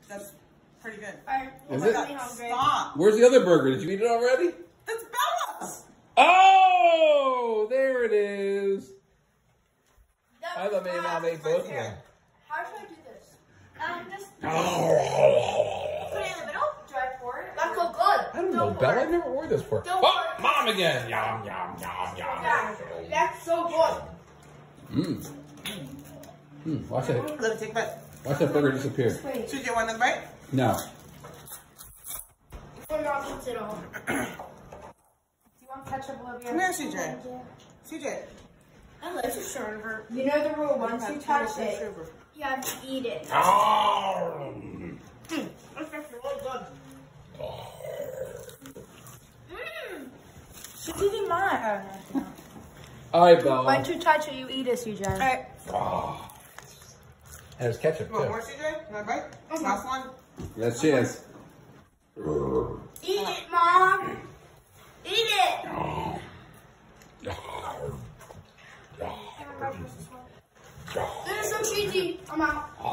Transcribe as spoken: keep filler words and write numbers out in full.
That's pretty good. Alright, Is I'm it? really hungry. Stop. Where's the other burger? Did you eat it already? That's Bella's. Oh, there it is. That I thought maybe was Mom mine. ate both of them. How should I do this? Um, just Oh. put it in the middle. Do I pour it? That's so good. I don't know, Bella. I've never ordered this before. Don't Oh, pour Mom again. Yum, yum, yum, yum. Yeah, that's so good. Mmm. Mmm. Watch that. Let me take a bite. Watch that burger disappear. Wait. C J, want another bite? No. We're not eats it all. Do you want ketchup, Olivia? Come here, C J. C J. I like to serve her. You know the rule, once you touch it, You have to eat it. Oh. That's actually really good. Mmm. she's eating mine. All right, Bella. Once you touch it, you eat it, C J. All right. Oh. And there's ketchup, You want too. more, C J? Another bite? Last one? Let's chance. Eat it, Mom. Eat it. This is so cheesy. I'm out.